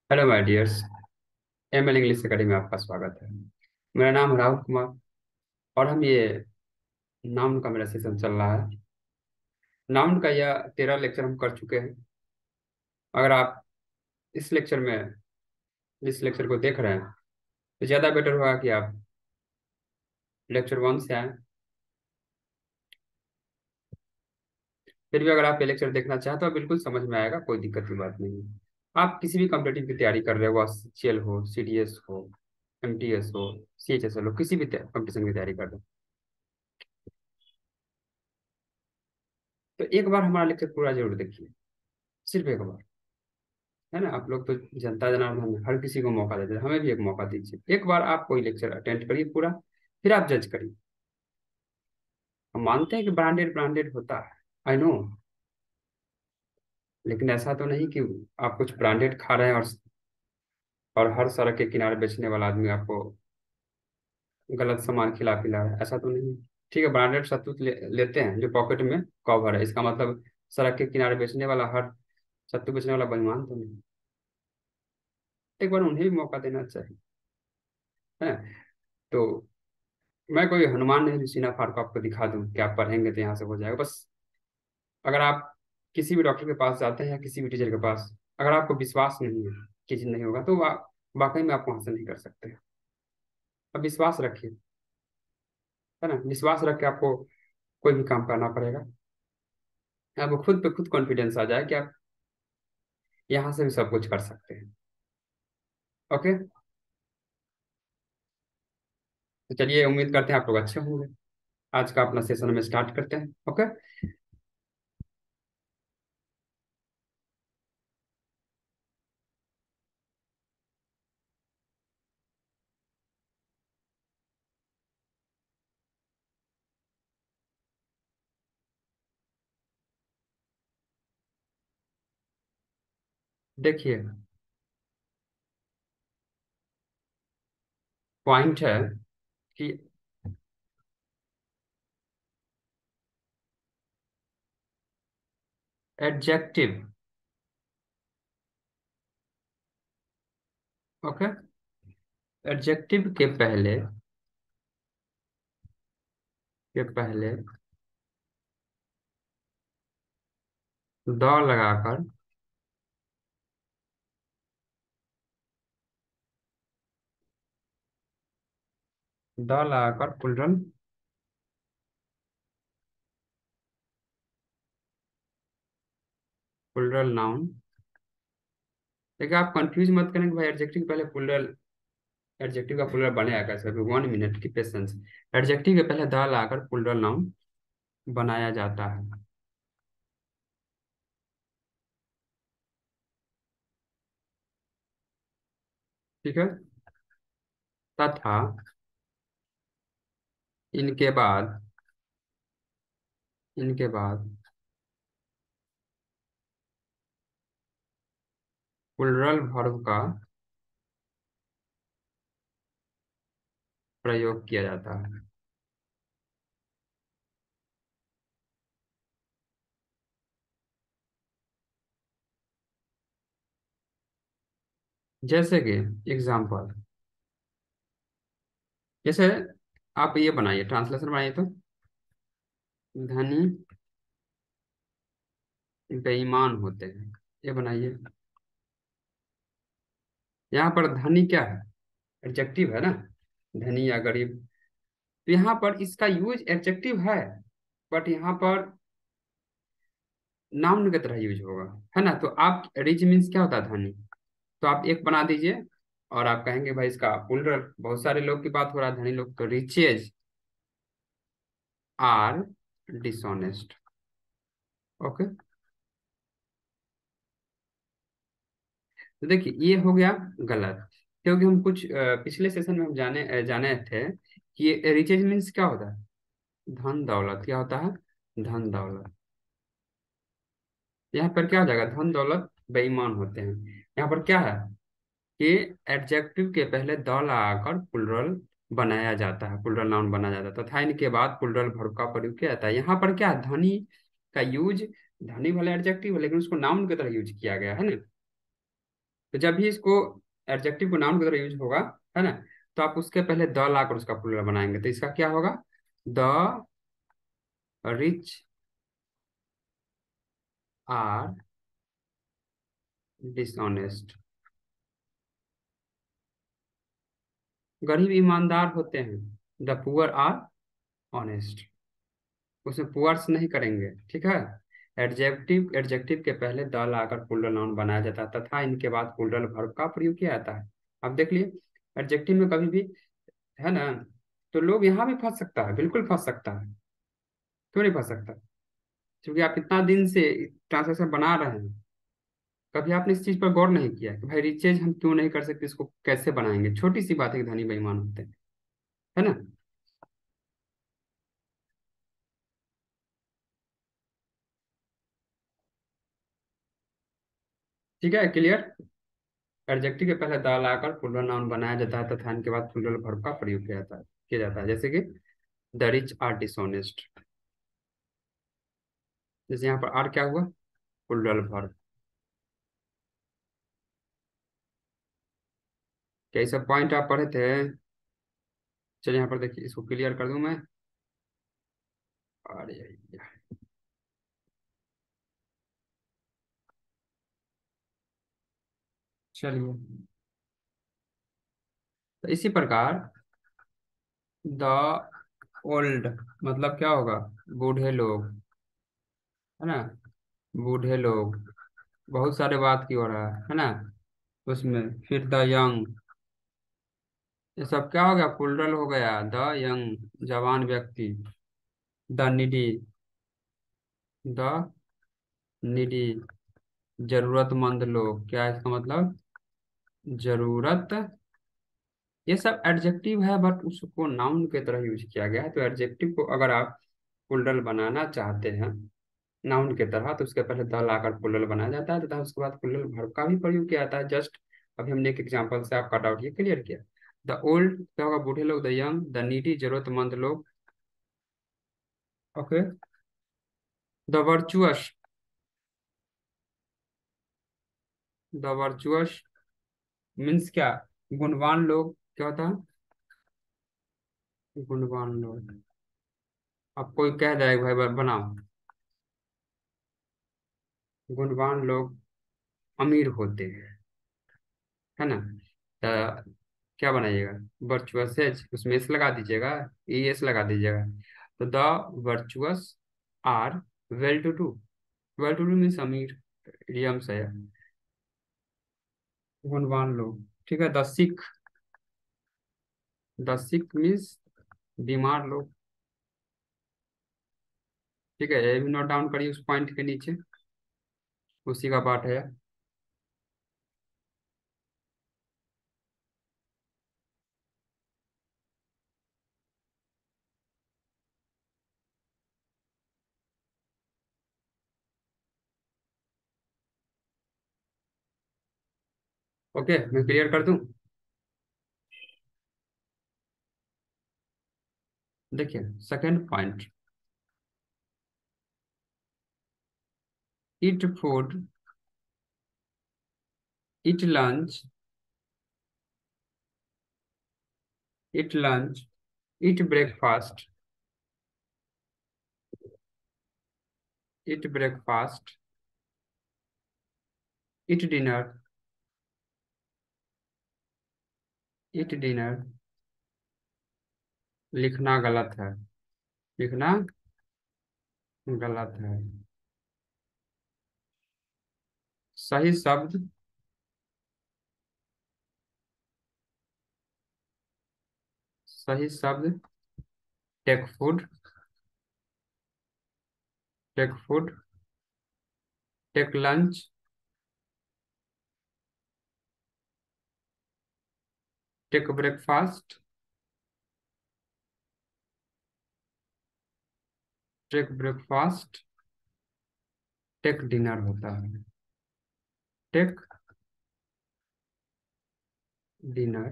Hello my dears. ML English academy में आपका स्वागत है। मेरा नाम है राहुल कुमार और हम ये नाउन का मेरा सेशन चल रहा है। नाउन का यह 13 लेक्चर हम कर चुके हैं। अगर आप इस लेक्चर में इस लेक्चर को देख रहे हैं तो ज़्यादा बेटर होगा कि आप लेक्चर 1 से आएँ। फिर भी अगर आप ये लेक्चर देखना चाहें तो बिल्कुल समझ में आएगा, कोई दिक्कत की बात नहीं है। आप किसी भी कॉम्पिटिटिव की तैयारी कर रहे हो, सीजीएल हो, सीडीएस हो, एमटीएस हो, सीएचएसएल हो, किसी भी कंपटीशन की तैयारी कर रहे हो तो एक बार हमारा लेक्चर पूरा जरूर देखिए, सिर्फ एक बार। है ना, आप लोग तो जनता जनार्दन हैं, हर किसी को मौका देते हैं, हमें भी एक मौका दीजिए। एक बार आप कोई लेक्चर अटेंड करिए पूरा, फिर आप जज करिए। हम मानते हैं कि ब्रांडेड ब्रांडेड होता है, आई नो, लेकिन ऐसा तो नहीं कि आप कुछ ब्रांडेड खा रहे हैं और हर सड़क के किनारे बेचने वाला आदमी आपको गलत सामान खिला पिला रहा है, ऐसा तो नहीं है। ठीक है, ब्रांडेड सत्तू लेते हैं जो पॉकेट में कवर है, इसका मतलब सड़क के किनारे बेचने वाला हर सत्तू बेचने वाला बेईमान तो नहीं। एक बार उन्हें भी मौका देना चाहिए, है ना। तो मैं कोई हनुमान नहीं जो सीना फाड़ को आपको दिखा दूं कि आप पढ़ेंगे तो यहाँ से हो जाएगा बस। अगर आप किसी भी डॉक्टर के पास जाते हैं या किसी भी टीचर के पास, अगर आपको विश्वास नहीं है कि चीज नहीं होगा तो वाकई में आप वहां से नहीं कर सकते। अब विश्वास रखिए, है ना। विश्वास रख के आपको कोई भी काम करना पड़ेगा। आपको खुद पे खुद कॉन्फिडेंस आ जाए कि आप यहाँ से भी सब कुछ कर सकते हैं। ओके, तो चलिए, उम्मीद करते हैं आप लोग अच्छे होंगे। आज का अपना सेशन में स्टार्ट करते हैं। ओके, देखिए, पॉइंट है कि एडजेक्टिव। ओके, एडजेक्टिव के पहले द लगाकर प्लुरल प्लुरल नाउन। देखिए, आप कंफ्यूज मत करें कि भाई एडजेक्टिव के पहले प्लुरल, एडजेक्टिव का प्लुरल बनेगा कैसे। अभी 1 मिनट की पेशेंस। एडजेक्टिव के पहले द लगाकर प्लुरल नाउन बनाया जाता है। ठीक है, तथा इनके बाद इनके बाद प्लुरल वर्ब का प्रयोग किया जाता है। जैसे कि एग्जाम्पल, जैसे आप ये बनाइए, ट्रांसलेशन बनाइए तो धनी बेईमान होते हैं, ये बनाइए। यहाँ पर धनी क्या है? एडजेक्टिव है ना, धनी या गरीब। तो यहाँ पर इसका यूज एडजेक्टिव है, बट यहाँ पर नाउन की तरह यूज होगा, है ना। तो आप रिच मीन्स क्या होता है? धनी। तो आप एक बना दीजिए और आप कहेंगे भाई इसका प्लुरल। बहुत सारे लोग की बात हो रहा है, धनी लोग। तो रिचेज आर डिसऑनेस्ट। ओके, तो देखिए ये हो गया गलत, क्योंकि हम कुछ पिछले सेशन में हम जाने थे कि रिचेज मीन्स क्या होता है? धन दौलत। क्या होता है? धन दौलत। यहाँ पर क्या हो जाएगा? धन दौलत बेईमान होते हैं। यहाँ पर क्या है कि एडजेक्टिव के पहले द लगाकर प्लुरल बनाया जाता है, प्लुरल नाउन बनाया जाता है तथा इनके बाद प्लुरल वर्ब का प्रयोग किया जाता है। यहाँ पर क्या है? धनी का यूज, धनी वाला एडजेक्टिव है लेकिन उसको नाउन की तरह यूज किया गया है ना। तो जब भी इसको एडजेक्टिव को नाउन की तरह यूज होगा, है ना, तो आप उसके पहले द लाकर उसका प्लूरल बनाएंगे, तो इसका क्या होगा? The rich are dishonest. गरीब ईमानदार होते हैं। The poor are honest. उसमें पुअर्स नहीं करेंगे, ठीक है। एडजेक्टिव एडजेक्टिव के पहले द लाकर प्लूरल नाउन बनाया जाता है तथा इनके बाद प्लूरल वर्ब का प्रयोग किया जाता है। अब देख लिए, एडजेक्टिव में कभी भी, है ना, तो लोग यहाँ भी फंस सकता है, बिल्कुल फंस सकता है। क्यों नहीं फंस सकता? क्योंकि आप इतना दिन से ट्रांसलेशन बना रहे हैं, कभी आपने इस चीज पर गौर नहीं किया कि भाई रिचेज हम क्यों नहीं कर सकते, इसको कैसे बनाएंगे? छोटी सी बात है कि धनी बेईमान होते हैं, है ना। ठीक है, क्लियर। एडजेक्टिव के पहले द लाकर प्लूरल नाउन बनाया जाता है तथा इनके बाद प्लूरल वर्ब का प्रयोग किया जाता है, जैसे कि द रिच आर डिसऑनेस्ट। जैसे यहाँ पर आर क्या हुआ? Plural verb. क्या ये सब पॉइंट आप पढ़े थे? चलिए यहाँ पर देखिए, इसको क्लियर कर दूं मैं। अरे यार। चलिए, तो इसी प्रकार द ओल्ड मतलब क्या होगा? बूढ़े लोग, है ना, बूढ़े लोग। बहुत सारे बात की हो रहा है ना, उसमें फिर द यंग, ये सब क्या हो गया? प्लूरल हो गया। द यंग जवान व्यक्ति। द निडी, द निडी जरूरतमंद लोग। क्या है इसका मतलब? जरूरत। ये सब एडजेक्टिव है बट उसको नाउन की तरह यूज किया गया है। तो एडजेक्टिव को अगर आप प्लूरल बनाना चाहते हैं नाउन की तरह, तो उसके पहले द लाकर प्लूरल बनाया जाता है तथा उसके बाद प्लूरल वर्ब का भी प्रयोग किया जाता है। जस्ट अभी हमने एक एग्जांपल से आपका डाउट ये क्लियर किया। द ओल्ड क्या होगा? बूढ़े लोग। द यंग, द नीडी जरूरतमंद लोग। Okay. The virtuous, the virtuous means क्या? गुणवान लोग। क्या होता है? गुणवान लोग। अब कोई कह जाएगा भाई बनाओ, गुणवान लोग अमीर होते हैं, है ना। तो क्या बनाइएगा? वर्चुअस एज, उसमें एस लगा दीजिएगा, ई एस लगा दीजिएगा। तो the virtuous are well to do. Well to do means अमीर, इडियम से है। गुणवान लोग, ठीक है। The sick, the sick means बीमार लोग। ठीक है, ये भी नोट डाउन करिए उस पॉइंट के नीचे, उसी का पार्ट है। ओके, मैं क्लियर कर दूं। देखिए, second point, eat food, eat lunch, eat lunch, eat breakfast, eat breakfast, eat dinner, eat dinner। लिखना गलत है, लिखना गलत है। सही शब्द, सही शब्द take food, take food, take lunch, take breakfast, take breakfast, take dinner होता है। टेक डिनर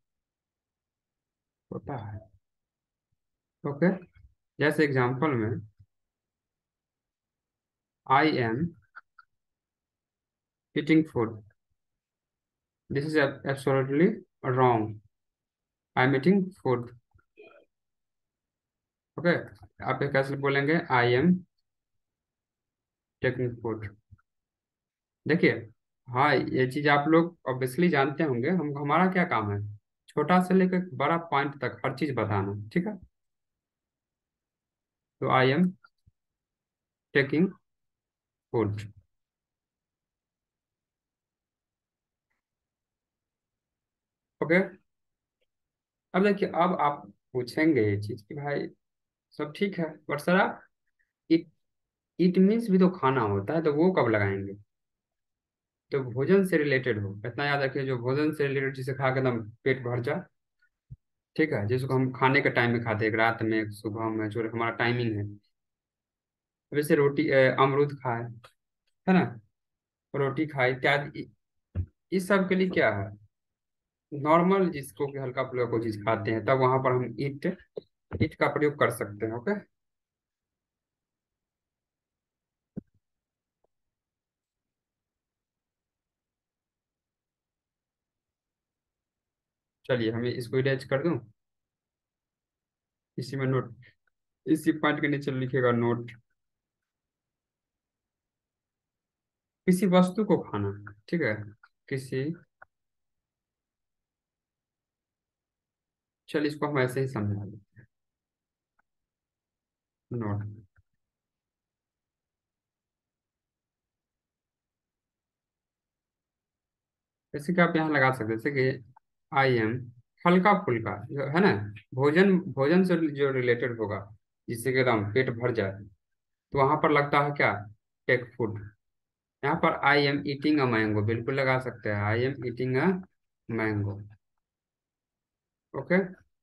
होता है। ओके, जैसे एग्जांपल में, I am eating food, this is absolutely wrong. I am eating food. Okay, आप ये कैसे बोलेंगे? I am taking food. देखिए, हाँ, ये चीज आप लोग ऑब्वियसली जानते होंगे। हम हमारा क्या काम है? छोटा से लेकर बड़ा पॉइंट तक हर चीज बताना, ठीक है? तो I am taking food. Okay. अब देखिए, अब आप पूछेंगे ये चीज कि भाई सब ठीक है, बट सर आप इट इट मीन्स भी तो खाना होता है, तो वो कब लगाएंगे? तो भोजन से रिलेटेड हो, इतना याद रखिए, जो भोजन से रिलेटेड जिसे खा के एकदम पेट भर जाए, ठीक है, जिसको हम खाने के टाइम में खाते हैं, एक रात में, एक सुबह में, जो हमारा टाइमिंग है। वैसे रोटी, अमरूद खाए, है ना, रोटी खाए इत्यादि, इस सब के लिए क्या है? नॉर्मल जिसको कि हल्का फुल्का कोई चीज खाते हैं, तब वहां पर हम इट का प्रयोग कर सकते हैं। ओके। चलिए, हमें इसको इरेज कर दूं। इसी में नोट, इसी पॉइंट के नीचे लिखेगा नोट। किसी वस्तु को खाना, ठीक है, किसी, चलिए इसको हम ऐसे ही समझा लेते हैं, नोट। जैसे कि आप यहाँ लगा सकते हैं, जैसे कि आई एम, हल्का फुल्का जो है ना, भोजन, भोजन से जो रिलेटेड होगा, जिससे कि एकदम पेट भर जाए, तो वहां पर लगता है क्या? Take food. यहाँ पर I am eating a mango बिल्कुल लगा सकते हैं, I am eating a mango. Okay.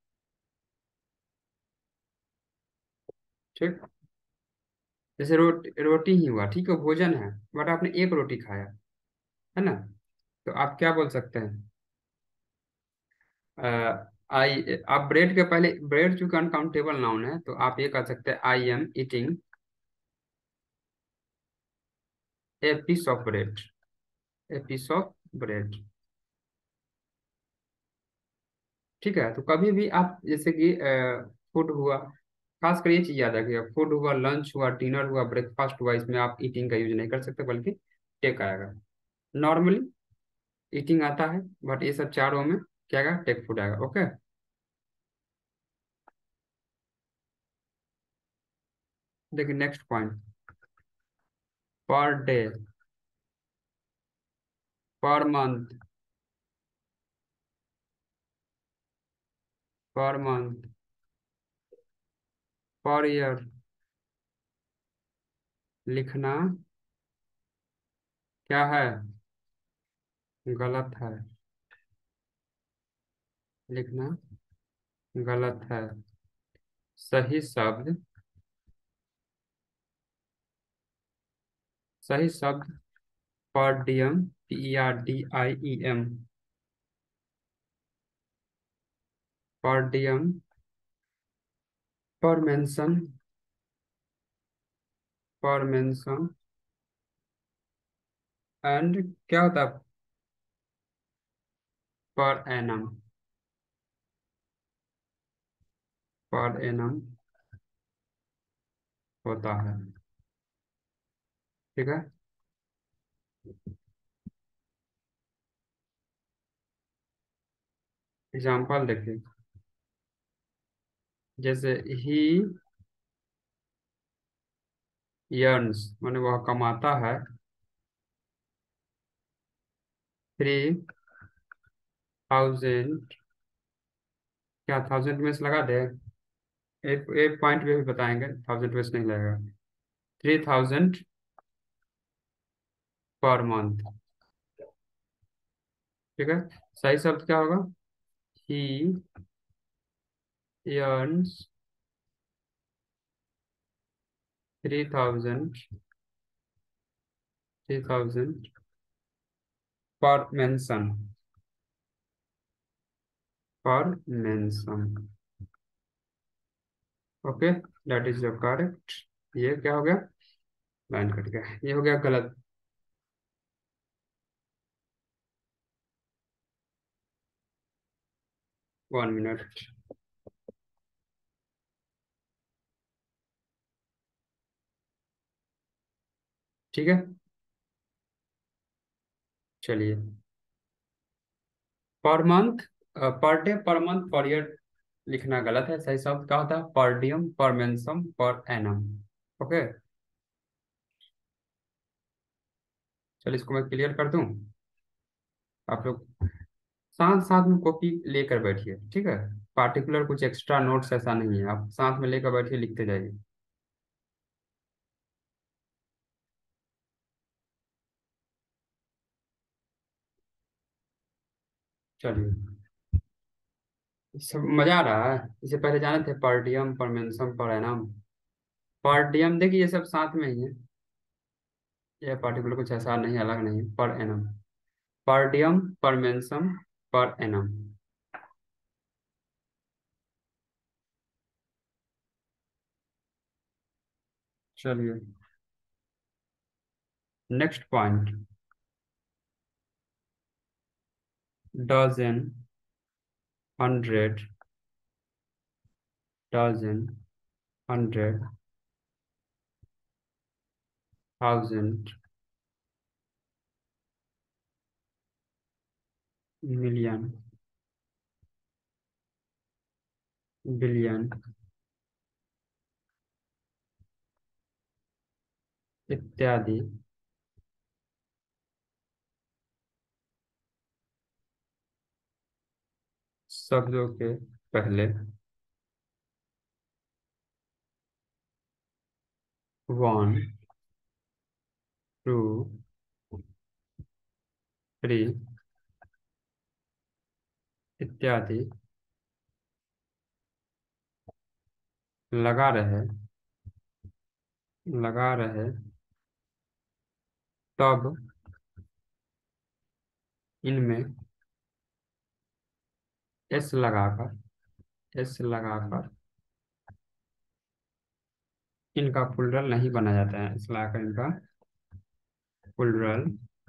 ठीक। जैसे रोटी ही हुआ, ठीक है, भोजन है, बट आपने एक रोटी खाया, है ना, तो आप क्या बोल सकते हैं? आई, आप ब्रेड के पहले, ब्रेड चूंकि अनकाउंटेबल नाउन है, तो आप ये कह सकते हैं I am eating a piece of bread, a piece of bread. ठीक है, तो कभी भी आप जैसे कि फूड हुआ, खास कर ये चीज याद रखिएगा, फूड हुआ, लंच हुआ, डिनर हुआ, ब्रेकफास्ट हुआ, इसमें आप ईटिंग का यूज नहीं कर सकते, बल्कि टेक आएगा। नॉर्मली ईटिंग आता है, बट ये सब चारों में क्या आएगा? टेक फूड आएगा। ओके। देखिए next point, per day, per month, per month, per year, लिखना क्या है? गलत है। लिखना गलत है। सही शब्द, सही शब्द per diem, PERDIEM, per diem, per mensem, per mensem, and क्या होता है? पर एनम, पर एनम होता है। ठीक है। एग्जाम्पल देखिए, जैसे ही यर्न्स, माने वह कमाता है, 3,000, क्या थाउजेंड में से लगा दे? एक एक पॉइंट भी बताएंगे, थाउजेंड में से नहीं लगेगा। 3,000 पर मंथ। ठीक है, सही शब्द क्या होगा? ही earns 3,000, 3,000 per mensem, per mensem. Okay, that is your correct. ये क्या हो गया? लाइन कट गया, ये हो गया गलत। 1 मिनट। ठीक है। चलिए। पर मंथ, पर day, per month, per year लिखना गलत है। सही शब्द क्या होता है? पर डियम, पर मेंसम, पर एनम। ओके। चलिए इसको मैं क्लियर कर दूं। आप लोग साथ साथ में कॉपी लेकर बैठिए, ठीक है। पार्टिकुलर कुछ एक्स्ट्रा नोट्स ऐसा नहीं है, आप साथ में लेकर बैठिए, लिखते जाइए। चलिए। सब मजा आ रहा है। इससे पहले जाने थे पर डियम, पर मेंसम, पर एनम। पर डियम देखिए, ये सब साथ में ही है। ये पार्टिकुलर कुछ ऐसा नहीं, अलग नहीं, पर एनम। पर डियम, पर मेंसम, पर एनम। चलिए। Next point. Dozen, hundred, dozen, hundred, thousand, million, billion, इत्यादि शब्दों के पहले वन, टू, थ्री इत्यादि लगा रहे, लगा रहे, तब इनमें एस लगाकर, एस लगाकर इनका प्लुरल नहीं बना जाता है। एस लगाकर इनका प्लुरल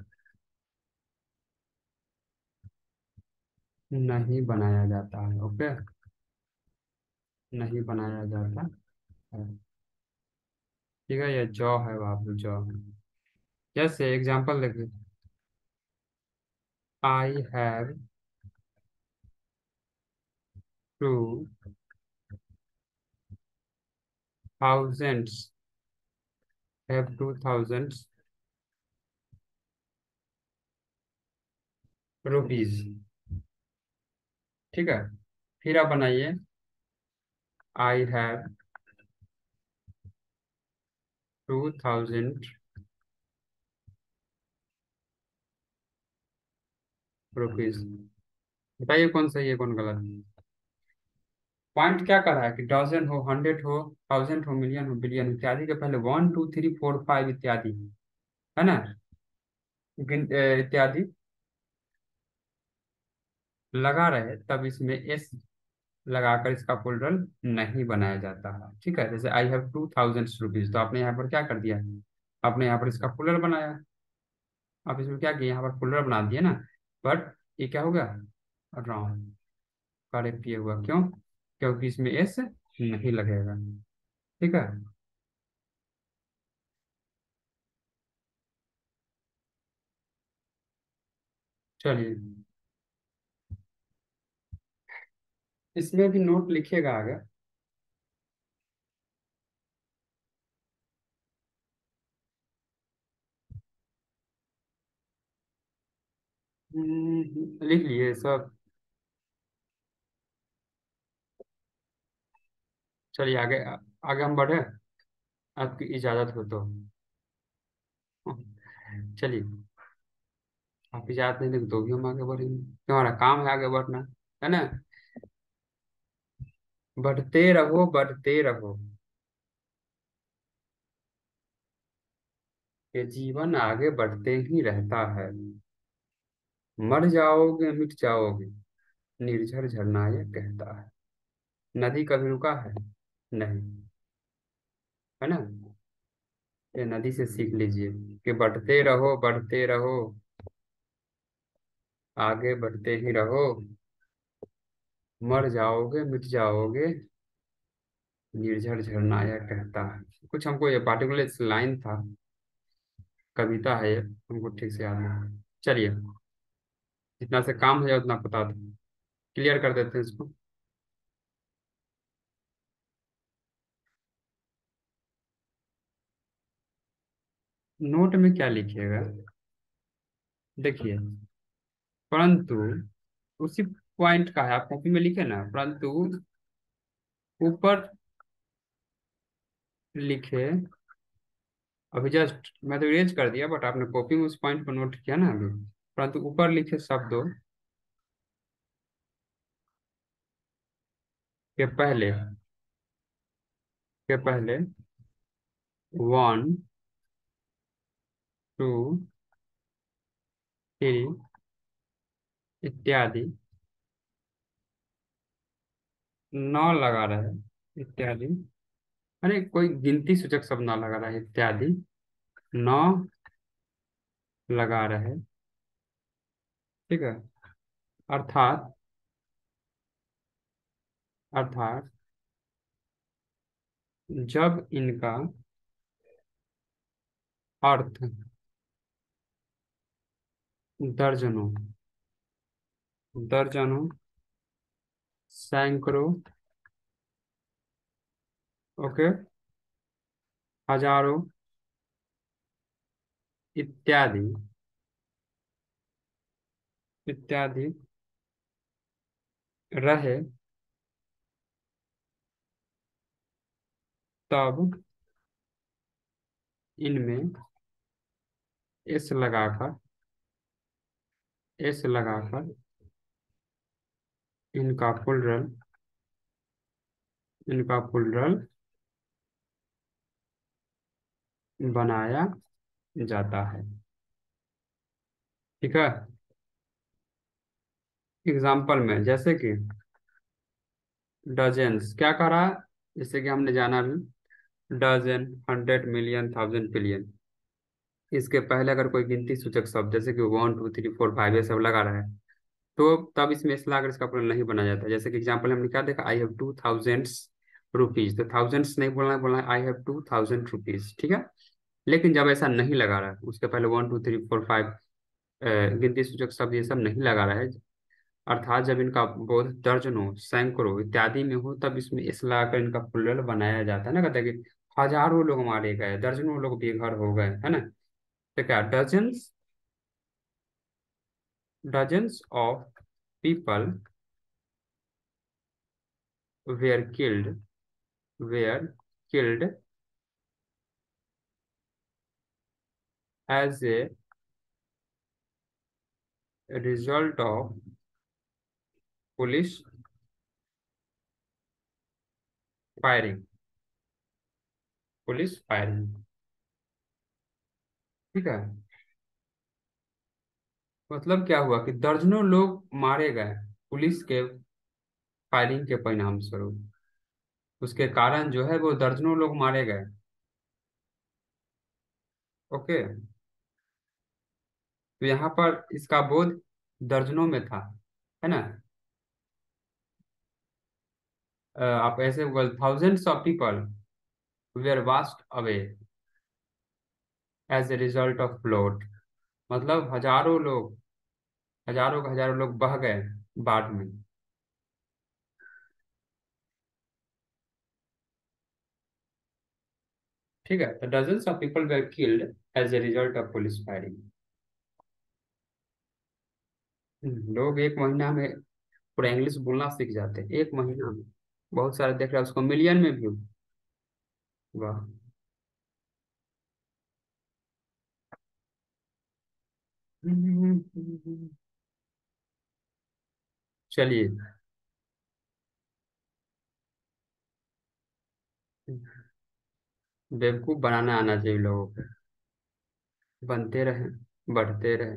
नहीं बनाया जाता है। ओके। नहीं बनाया जाता है। ठीक है, ये जॉ है बाबू, जॉ। जैसे एग्जांपल देखिए। I have two thousands, have 2000 rupees. ठीक है। फिर आप बनाइए। I have 2000 rupees. बताइए कौन सही है, कौन गलत है। पॉइंट क्या कर रहा है कि डजन हो, हंड्रेड हो, थाउजेंड हो, मिलियन हो, बिलियन इत्यादि के पहले one, two, three, four, five इत्यादि है ना। इत्यादि लगा रहे, तब इसमें एस लगाकर इसका प्लुरल नहीं बनाया जाता है। ठीक है। जैसे आई हैव 2000 रुपीज, तो आपने यहाँ पर क्या कर दिया? आपने यहाँ पर इसका प्लुरल बनाया। आप इसमें क्या किए? यहाँ पर प्लुरल बना दिए ना। बट ये क्या हो गया? रॉन्ग। करेक्ट ये हुआ, क्यों? क्योंकि इसमें एस नहीं लगेगा। ठीक है। चलिए। इसमें भी नोट लिखिएगा आगे। लिख लिए सब। चलिए आगे। आगे हम बढ़े, आपकी इजाजत हो तो। चलिए। आप इजाजत नहीं देंगे तो भी हम आगे बढ़ेंगे, क्यों? हमारा काम है आगे बढ़ना, है ना। बढ़ते रहो, बढ़ते रहो, ये जीवन आगे बढ़ते ही रहता है। मर जाओगे, मिट जाओगे, निर्झर झरना ये कहता है। नदी कभी रुका है? नहीं। है ना। ये नदी से सीख लीजिए कि बढ़ते रहो, बढ़ते रहो, आगे बढ़ते ही रहो। मर जाओगे मिट जाओगे, निर्झर झरनाया कहता है। कुछ हमको ये पार्टिकुलर लाइन था, कविता है ये, हमको ठीक से याद नहीं। चलिए, जितना से काम है उतना बता दो, क्लियर कर देते हैं इसको। नोट में क्या लिखिएगा, देखिए, परंतु उसी पॉइंट का है, आप कॉपी में लिखे ना, परंतु ऊपर लिखे। अभी जस्ट मैं तो इरेज कर दिया, बट आपने कॉपी में उस पॉइंट को नोट किया ना अभी। परंतु ऊपर लिखे शब्दों के पहले 1 2 3 इत्यादि न लगा रहे, इत्यादि, अरे कोई गिनती सूचक शब्द न लगा रहा है, इत्यादि न लगा रहे, ठीक है। अर्थात, अर्थात जब इनका अर्थ दर्जनों, दर्जनों, सैकड़ों, ओके, हजारों, इत्यादि, इत्यादि रहे, तब इनमें एस लगाकर, एस लगाकर इनका प्लुरल, इनका प्लुरल बनाया जाता है, ठीक है। एग्जाम्पल में जैसे कि डजेंस क्या कह रहा है, जैसे कि हमने जाना भी, डजन, 100 मिलियन 1000 बिलियन, इसके पहले अगर कोई गिनती सूचक शब्द जैसे कि 1 2 3 4 5 ये सब लगा रहा है, तो तब इसमें इसला अगर इसका पूरा नहीं बना जाता। जैसे कि एग्जाम्पल हमने क्या देखा, आई हैव 2000 रुपीज, तो थाउजेंड्स नहीं बोलना है, बोलना है आई हैव 2000 रुपीज, ठीक है। लेकिन जब ऐसा नहीं लगा रहा है, उसके पहले 1 2 3 4 5 गिनती सूचक शब्द ये सब नहीं लगा रहा है, अर्थात जब इनका बोध दर्जनों, सैकड़ों इत्यादि में हो, तब इसमें इस लाकर इनका प्लुरल बनाया जाता है ना। कहते हैं कि हजारों लोग मारे गए, दर्जनों लोग बेघर हो गए, है ना। तो क्या, dozens, dozens of people were killed, were killed as a result of police firing, police firing, ठीक है। मतलब क्या हुआ कि दर्जनों लोग मारे गए पुलिस के फायरिंग के परिणाम स्वरूप, उसके कारण जो है वो दर्जनों लोग मारे गए, ओके। तो यहाँ पर इसका बोध दर्जनों में था, है ना। आप ऐसे बोल, thousands of people were washed away as a result of flood, मतलब हजारों लोग, हजारों के हजारों लोग बह गए बाढ़ में, ठीक है। तो dozens of people were killed as a result of police firing. लोग एक महीना में पूरा इंग्लिश बोलना सीख जाते हैं, एक महीना में। बहुत सारे देख रहे हैं उसको मिलियन में व्यू, वाह। चलिए, बेवकूफ बनाना आना चाहिए लोगों को, बनते रहे, बढ़ते रहे।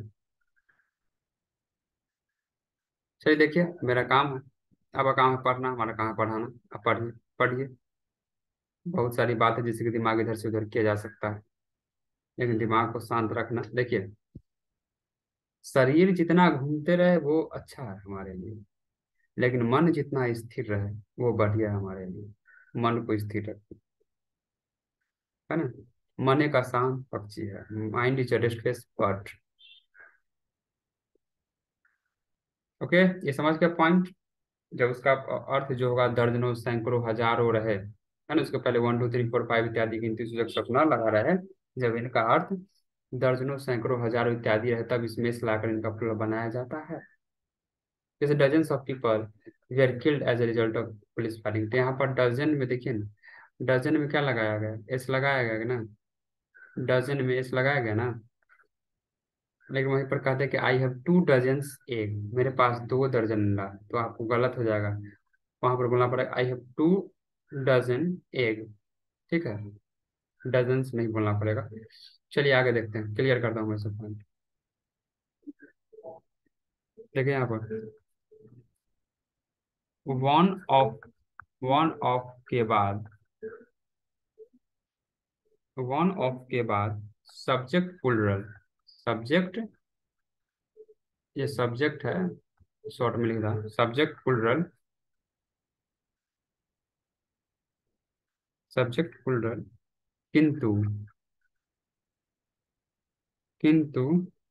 चलिए देखिए, मेरा काम है, आपका काम है पढ़ना, हमारा काम है पढ़ाना। आप पढ़िए, पढ़िए। बहुत सारी बातें जिससे कि दिमाग इधर से उधर किया जा सकता है, लेकिन दिमाग को शांत रखना। देखिए, शरीर जितना घूमते रहे वो अच्छा है हमारे लिए, लेकिन मन जितना स्थिर रहे वो बढ़िया है हमारे लिए। मन को स्थिर रखे, है ना। मन एक आसान पक्षी है, mind is a restless bird. Okay, ये समझ गया पॉइंट। जब उसका अर्थ जो होगा दर्जनों सैकड़ों हजारों रहे, है ना, उसके पहले 1 2 3 4 5 इत्यादि गिनती से जब सपना लगा रहे, जब इनका अर्थ दर्जनों सैकड़ों हजारों इत्यादि रहे, तब इसमें से लाकर इनका प्लूरल बनाया जाता है। जैसे dozens of people were killed as a result of police firing, तो यहाँ पर डजन में देखिए ना, डजन में क्या लगाया गया, एस लगाया गया ना, डजन में एस लगाया गया ना। लेकिन वहीं पर कहते हैं कि आई हैव 2 डजन्स एग, मेरे पास 2 दर्जन अंडा, तो आपको गलत हो जाएगा। वहां पर बोलना पड़ेगा आई हैव 2 डजन एग। ठीक है, डजन्स नहीं बोलना पड़ेगा। चलिए आगे देखते हैं, क्लियर करता हूँ मैं सब पॉइंट। देखिए यहाँ पर वन ऑफ, वन ऑफ के बाद, वन ऑफ के बाद सब्जेक्ट प्लुरल, सब्जेक्ट, ये सब्जेक्ट है, शॉर्ट में लिख रहा, सब्जेक्ट प्लुरल, सब्जेक्ट प्लुरल, किंतु, किंतु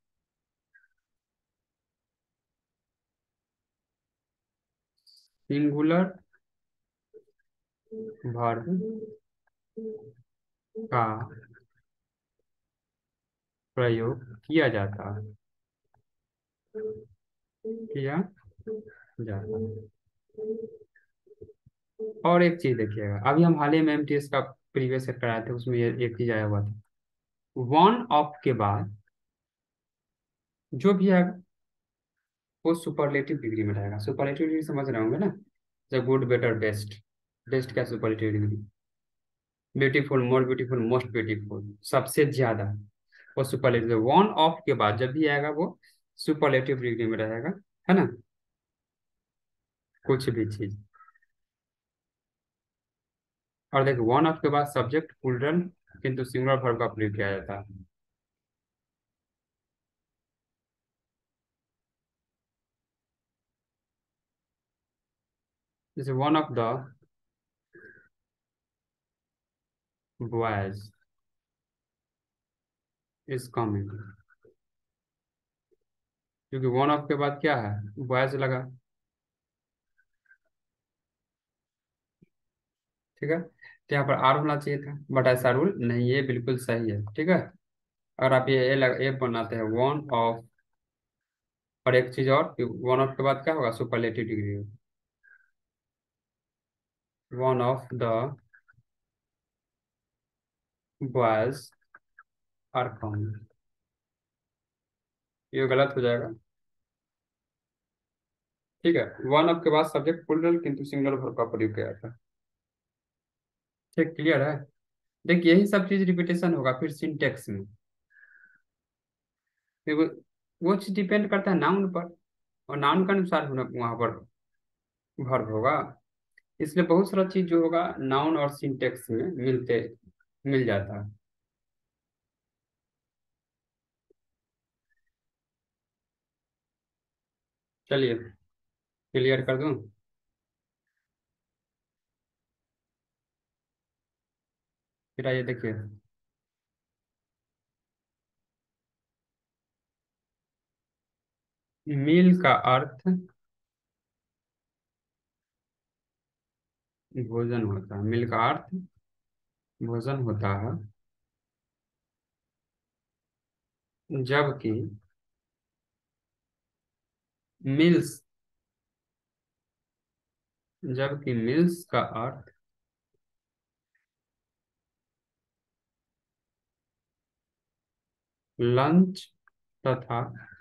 सिंगुलर वर्ब का प्रयोग किया जाता है, किया जाता है। और एक चीज देखिएगा, अभी हम हाल ही में एमटीएस का प्रीवियस सेट कराए थे, उसमें ये एक चीज आया हुआ था, वन ऑफ के बाद जो भी आएगा वो सुपरलेटिव डिग्री में रहेगा। सुपरलेटिव डिग्री समझ रहे होंगे ना, the good better best, best क्या superlative degree, beautiful more beautiful most beautiful, सबसे ज्यादा, वो सुपरलेटिव। वन ऑफ के बाद जब भी आएगा वो सुपरलेटिव डिग्री में रहेगा, है ना, कुछ भी चीज। और देखो वन ऑफ के बाद सब्जेक्ट प्लूरल किंतु सिंगुलर वर्ब का प्रयोग किया जाता है। जैसे one of the boys is coming, क्योंकि वन ऑफ के बाद क्या है, बॉयज लगा। ठीक है, तो यहाँ पर आर होना चाहिए था, बट ऐसा रूल नहीं है, बिल्कुल सही है। ठीक है, और आप ये बनाते हैं वन ऑफ, और एक चीज और, वन ऑफ के बाद क्या होगा, superlative degree, one of the boys are coming, ये गलत हो जाएगा। ठीक है, वन ऑफ के बाद सब्जेक्ट प्लूरल किंतु सिंगुलर वर्ब का प्रयोग किया जाता है। ठीक, क्लियर है। देखिए यही सब चीज रिपीटेशन होगा फिर सिंटेक्स में, फिर वो चीज डिपेंड करता है नाउन पर, और नाउन के अनुसार होना वहां पर वर्ब होगा। इसलिए बहुत सारा चीज जो होगा नाउन और सिंटेक्स में मिल जाता है। चलिए क्लियर कर दूं, फिर आइए देखिए, मील का अर्थ भोजन होता है, मील का अर्थ भोजन होता है, जबकि मिल्स, जबकि मिल्स का अर्थ लंच तथा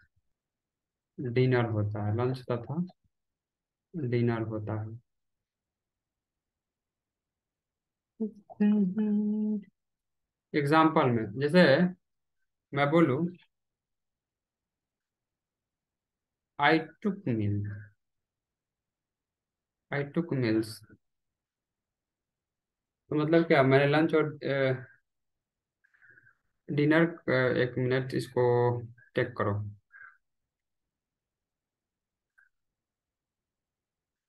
डिनर होता है, लंच तथा डिनर होता है। एग्जाम्पल में जैसे मैं बोलूं आई टुक मील, आई टुक मील्स, तो मतलब क्या, मैंने लंच और डिनर, एक मिनट इसको टेक करो।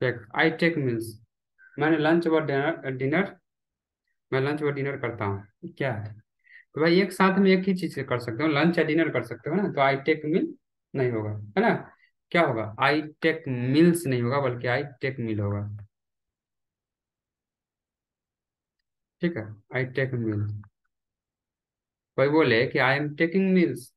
आई टेक मील्स, मैंने लंच व डिनर डिनर मैं लंच व डिनर करता हूँ, क्या है? तो भाई एक साथ में एक ही चीज से कर सकते हो, लंच या डिनर कर सकते हो ना, तो आई टेक मील नहीं होगा, है ना? क्या होगा? आई टेक मील्स नहीं होगा, बल्कि आई टेक मील होगा। ठीक है, आई टेक मील। कोई बोले कि आई एम टेकिंग मील्स,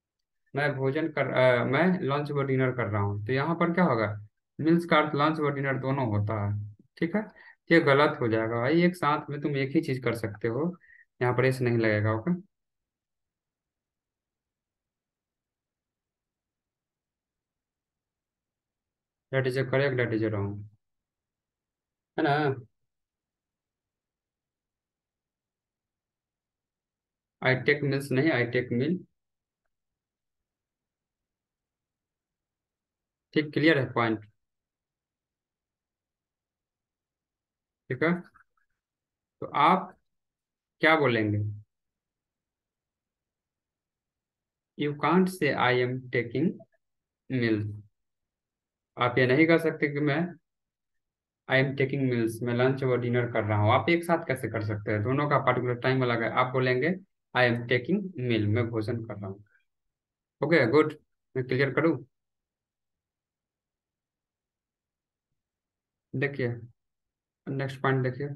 मैं लंच व डिनर कर रहा हूँ, तो यहाँ पर क्या होगा? मील्स का अर्थ लंच व डिनर दोनों होता है। ठीक है, ये गलत हो जाएगा भाई, एक साथ में तुम एक ही चीज कर सकते हो, यहाँ पर ऐसे नहीं लगेगा। Okay, that is a correct, that is a wrong, है ना? आई टेक मील्स नहीं, आई टेक मील। ठीक, क्लियर है पॉइंट? ठीक है, तो आप क्या बोलेंगे? You can't say I am taking meals, आप ये नहीं कह सकते कि मैं आई एम टेकिंग मील्स, मैं लंच और डिनर कर रहा हूँ। आप एक साथ कैसे कर सकते हैं? दोनों का पार्टिकुलर टाइम अलग है। आप बोलेंगे आई एम टेकिंग मील, मैं भोजन कर रहा हूँ। ओके गुड, मैं क्लियर करूँ? देखिए, नेक्स्ट पॉइंट देखिए।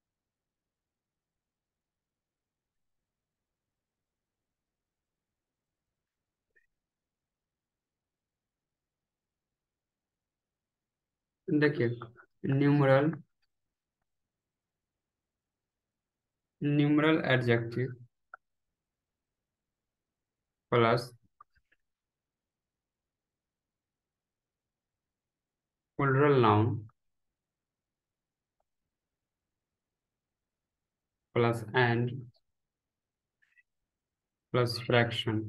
देखिए, numeral numeral adjective plus plural noun plus and plus fraction.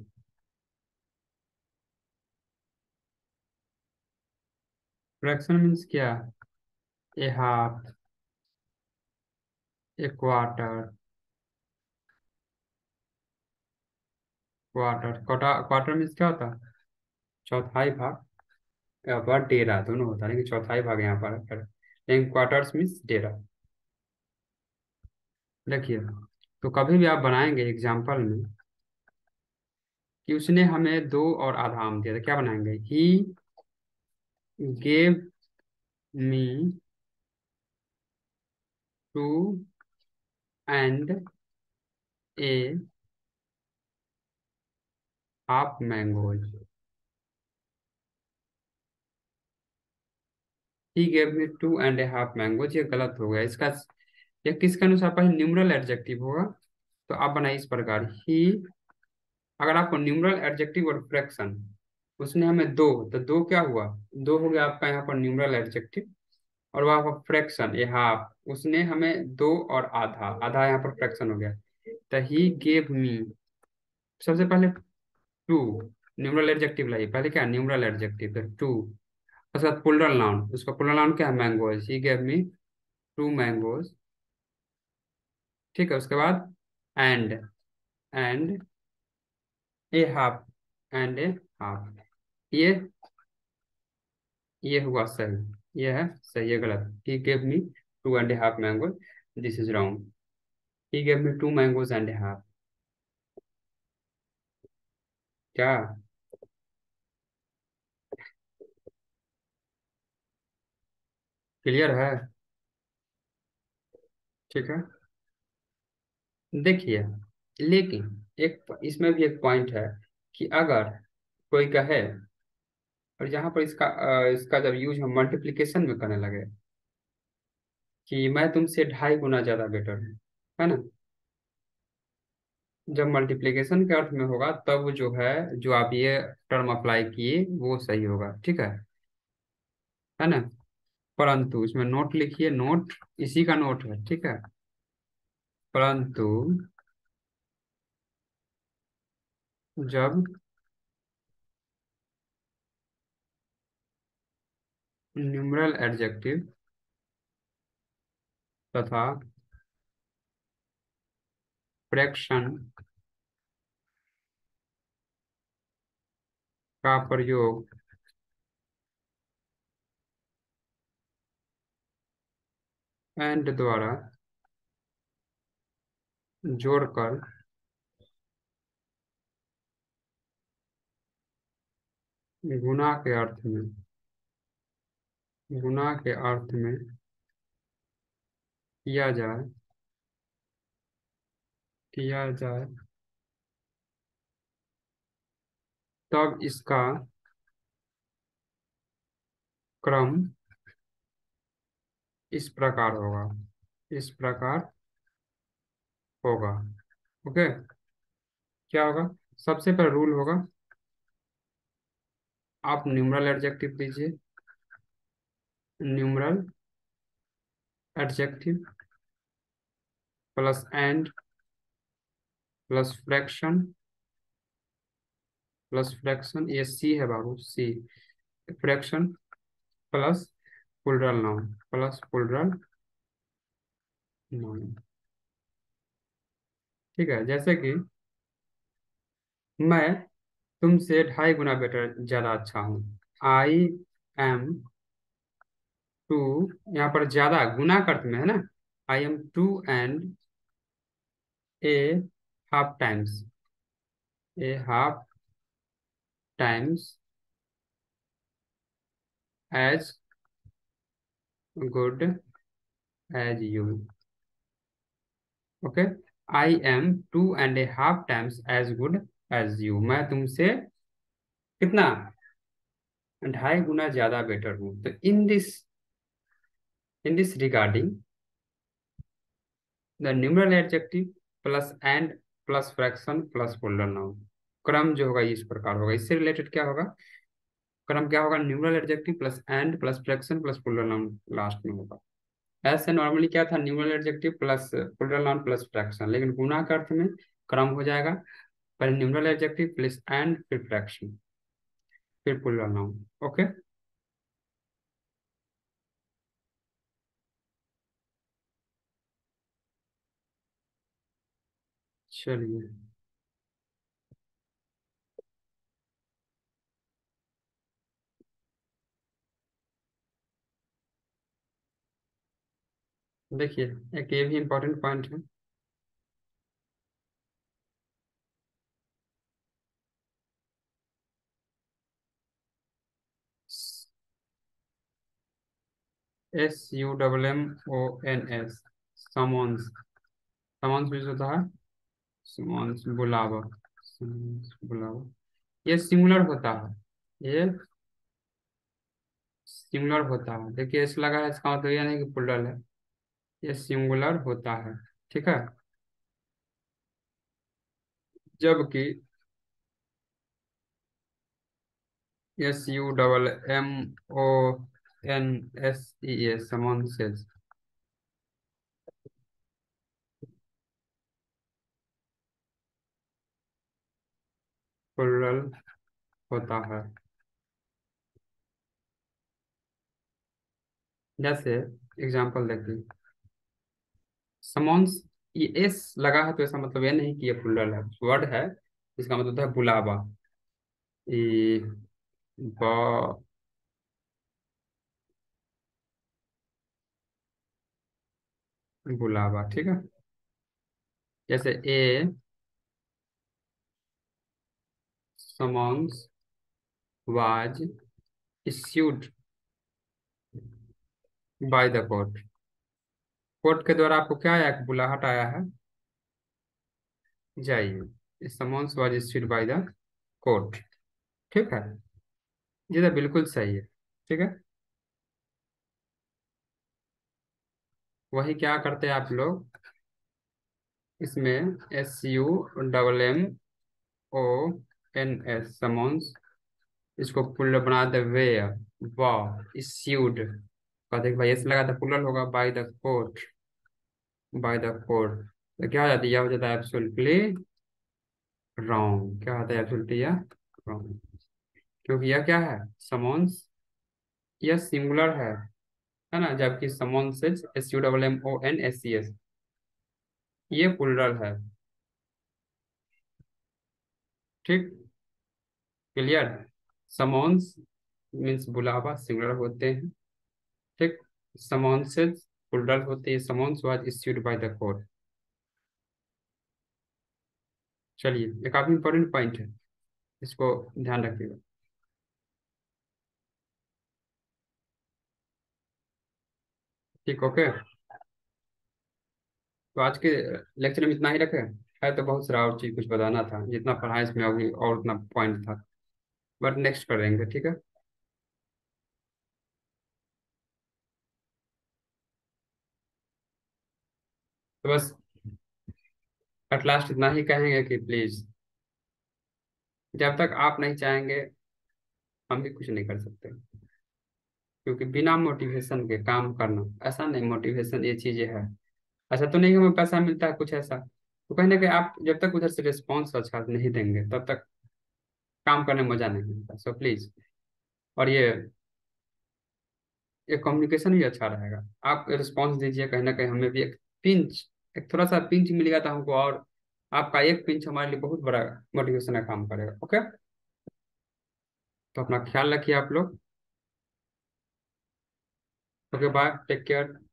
Fraction means क्या? A half, a quarter. Quarter means क्या होता है? चौथाई भाग, या पर डेरा दोनों होता है, लेकिन चौथाई भाग यहाँ पर, लेकिन क्वार्टर्स मीन्स डेरा। देखिए, तो कभी भी आप बनाएंगे एग्जाम्पल में कि उसने हमें दो और आधा आम दिया, तो क्या बनाएंगे? He gave me two and a half mangoes. He gave me two and a half mangoes, ये गलत हो गया इसका। ये किसके अनुसार? पहले न्यूमरल एडजेक्टिव होगा, तो आप बनाइए इस प्रकार ही। अगर आपको न्यूमरल एडजेक्टिव और फ्रैक्शन, उसने हमें दो, तो दो क्या हुआ? दो हो गया आपका यहाँ पर न्यूमरल एडजेक्टिव। और वहाँ पर फ्रैक्शन ये हाफ, उसने हमें दो और आधा, आधा यहाँ पर फ्रैक्शन हो गया। तो ही गेव मी, सबसे पहले टू, न्यूमरल एडजेक्टिव लाइए पहले, क्या न्यूमरल एडजेक्टिव है टू। उसके बाद प्लुरल नाउन, उसका प्लुरल नाउन क्या है? Mangoes, he gave me two mangoes. ठीक है, उसके बाद and and a half, and a half. ये ये हुआ सही, ये है सही, ये गलत। He gave me two and a half mangoes, this is wrong. He gave me two mangoes and a half. क्या? क्लियर है? ठीक है, देखिए, लेकिन एक इसमें भी एक पॉइंट है कि अगर कोई कहे, और यहाँ पर इसका जब यूज हम मल्टीप्लिकेशन में करने लगे कि मैं तुमसे 2.5 गुना ज्यादा बेटर हूँ, है ना? जब मल्टीप्लिकेशन के अर्थ में होगा तब जो है, जो आप ये टर्म अप्लाई किए वो सही होगा। ठीक है ना? परंतु इसमें नोट लिखिए, नोट इसी का नोट है, ठीक है? परंतु जब न्यूमरल एडजेक्टिव तथा फ्रैक्शन का प्रयोग एंड द्वारा जोड़कर गुना के अर्थ में, गुना के अर्थ में किया जाए, किया जाए, तब इसका क्रम इस प्रकार होगा, इस प्रकार होगा। ओके। क्या होगा? सबसे पहला रूल होगा, आप न्यूमरल एडजेक्टिव दीजिए, numeral adjective plus and plus fraction, plus fraction, ये सी है बाबू, C, fraction plus plural noun, plus plural noun. ठीक है, जैसे कि मैं तुमसे 2.5 गुना बेटर, ज्यादा अच्छा हूँ। आई एम टू, यहाँ पर ज्यादा गुना का अर्थ में है ना, I am two and a half times, a half times as good as you. Okay. I am 2.5 times as good as you, मैं तुमसे कितना, 2.5 गुना ज्यादा बेटर हूँ। तो in this regarding the numeral adjective plus and plus fraction plus plural noun, क्रम जो होगा ये इस प्रकार होगा। इससे रिलेटेड क्या होगा, क्रम क्या होगा, numeral adjective plus and plus fraction plus plural noun last में होगा। ऐसे नॉर्मली क्या था, numeral adjective plus plural noun plus fraction, लेकिन गुना का अर्थ में क्रम हो जाएगा, पहले न्यूमरल एडजेक्टिव प्लस एंड फिर फ्रैक्शन फिर प्लुरल नाउन। ओके। चलिए, देखिए, एक ये भी इम्पोर्टेंट पॉइंट है। SUMMONS, समन्स, समन्स भी होता है, समन्स बुलावा, समन्स बुलावा, ये सिंगुलर होता है, ये सिंगुलर होता है। देखिए इस लगा है, इसका मतलब ये नहीं कि प्लुरल है, ये सिंगुलर होता है। ठीक है। जबकि SUMMONSES, समन्सेस, प्लुरल होता है। जैसे एग्जांपल देखिए, समन्स, ये एस लगा है तो ऐसा मतलब ये नहीं कि ये प्लुरल है, वर्ड है, इसका मतलब है बुलावा, ई ब बुलावा। ठीक है। जैसे a summons was issued by the court, court के द्वारा आपको क्या आया, एक बुलाहट आया है, जाइए, summons was issued by the court. ठीक है, ये तो बिल्कुल सही है। ठीक है। वही क्या करते हैं आप लोग, इसमें SUMMONS, समन्स, इसको पुल बना दे वे, वाह इश्यूड, कहते हैं भाई ऐसे लगा था पुलर होगा, by the court, by the court, तो क्या हो जाता है, यह हो जाता है एब्सोल्युटली रॉन्ग। क्या होता है एब्सोल्युटली या रॉन्ग, क्योंकि यह क्या है, समन्स, यह सिंगुलर है ना, जबकि समन्स SUMMONSES ये प्लुरल है। ठीक, क्लियर। समन्स मीन्स बुलावा, सिंगुलर होते हैं। ठीक, समन्सेस फुल रन होती है summons was issued by the court. चलिए, ये काफी इंपॉर्टेंट पॉइंट है, इसको ध्यान रखिएगा। ठीक, ओके। तो आज के लेक्चर में इतना ही रखें। है तो बहुत सारा और चीज कुछ बताना था, जितना पढ़ा इसमें अभी और उतना पॉइंट था, बट नेक्स्ट करेंगे, ठीक है। तो बस एट लास्ट इतना ही कहेंगे कि प्लीज, जब तक आप नहीं चाहेंगे हम भी कुछ नहीं कर सकते। क्योंकि बिना मोटिवेशन के काम करना, ऐसा नहीं मोटिवेशन ये चीजें है, ऐसा तो नहीं कि हमें पैसा मिलता है कुछ ऐसा, तो कहीं ना कहीं आप जब तक उधर से रिस्पॉन्स अच्छा नहीं देंगे तब तक काम करने में मजा नहीं मिलता। सो प्लीज, और ये कम्युनिकेशन भी अच्छा रहेगा। आप रिस्पॉन्स दीजिए, कहीं ना कहीं हमें भी एक पिंच, एक थोड़ा सा पिंच मिलेगा तो हमको, और आपका एक पिंच हमारे लिए बहुत बड़ा मोटिवेशन का काम करेगा। ओके, तो अपना ख्याल रखिए आप लोग। Okay, bye, take care.